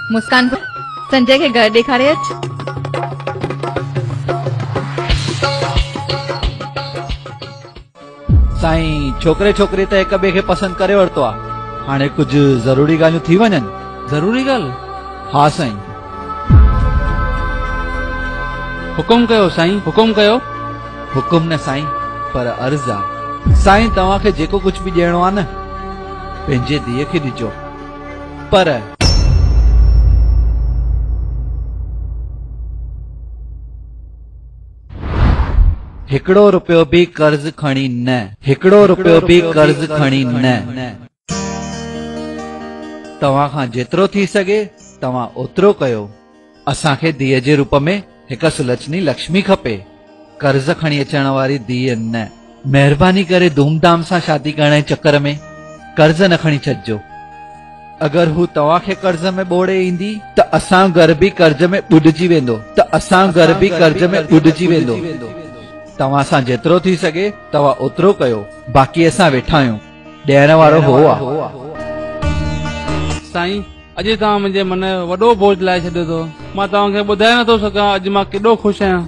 मुस्कान संजय के घर ॾेखारे अच। साईं छोकरे छोकरी त हिक ॿिए खे पसंद करे वरतो आ, हाणे कुछ जरूरी ॻाल्हियूं थी वञनि। जरूरी ॻाल्हि? हाँ साईं। हुकुम कयो साईं, हुकुम कयो। हुकुम न साईं, पर अर्ज़ आ। साईं तव्हांखे जेको कुछ भी ॾियणो आ न पंहिंजे धीअ खे ॾिजो, पर हिकिड़ो रुपयो भी कर्ज खणी न, हिकिड़ो रुपयो भी कर्ज खणी न। तव्हां खां जेतिरो थी सघे तव्हां ओतिरो कयो। असांखे धीअ जे रूप में हिक सुलक्षणी लक्ष्मी खपे, कर्ज खणी अचण वारी धीअ न। महिरबानी करे धूमधाम सां शादी करण जे चक्कर में कर्ज न खणी छॾिजो। अगर हू तव्हांखे कर्ज में ॿोड़े ईंदी त असां घर भी कर्ज में ॿुॾजी वेंदो, तव्हां सां जेतिरो थी सघे तव्हां ओतिरो कयो, बाक़ी असां वेठा आहियूं। ॾियण वारो हो आ। साईं अॼु तव्हां मुंहिंजे मन जो वॾो बोझ लाहे छॾियो अथव। मां तव्हांखे ॿुधाए नथो सघां अॼु मां केॾो ख़ुशि आहियां।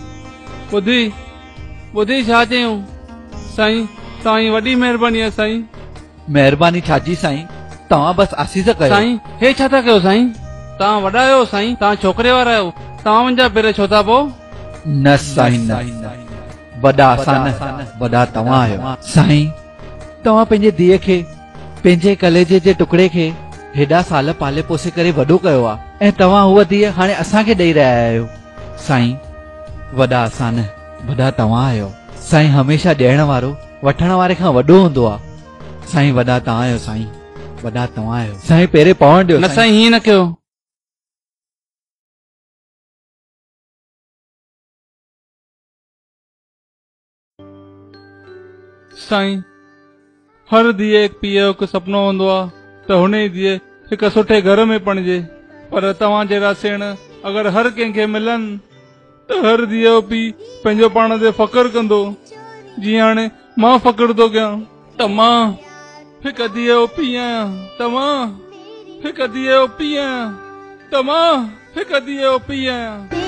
ॿुधी छा चयूं साईं, तव्हांजी वॾी महिरबानी आहे साईं। महिरबानी छाजी साईं, तव्हां बस आसीस कयो। साईं हे छा था कयो साईं? तव्हां वॾा आहियो साईं, तव्हां छोकिरे वारा आहियो, तव्हां मुंहिंजा पेर छो था पोइ? न साईं न, वॾा असां न, वॾा तव्हां आहियो। साईं तव्हां पंहिंजे धीअ खे, पंहिंजे कलेजे जे टुकड़े खे हेॾा साल पाले पोसे करे वॾो कयो आ, ऐं तव्हां उहा धीअ हाणे असांखे ॾेई रहिया आहियो। साईं वॾा असां न, वॾा तव्हां आहियो। साईं हमेशा ॾियण वारो वठण वारे खां वॾो हूंदो आ। साईं वॾा तव्हां आहियो, साईं वॾा तव्हां आहियो। साईं पहिरें पवण ॾियो। न साईं हीअं न कयो। साईं हर धीअ हिकु पीउ जो हिकु सुपिनो हूंदो आहे त हुन जी धीअ हिकु सुठे घर में पणिजे, पर तव्हां जहिड़ा सेण अगरि हर कंहिंखे मिलनि त हर धीअ जो पीउ पंहिंजो पाण ते फ़ख्रु कंदो। जीअं हाणे मां फ़ख्रु थो कयां त मां हिकु धीअ जो पीउ आहियां, तव्हां हिकु धीअ जो पीउ आहियां, तव्हां हिकु धीअ जो पीउ आहियां।